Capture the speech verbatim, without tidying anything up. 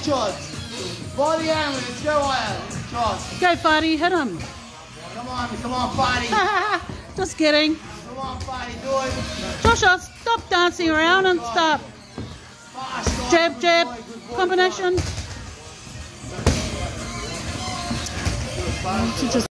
shots. Body hammer, let's go, Wyatt. Shots. Go, Farty, hit him. Come on, come on, Farty. Just kidding. Come on, Farty, do it. Joshua, stop dancing around and stop. Fast, Jab, good jab, boy, good boy, combination. Good, She just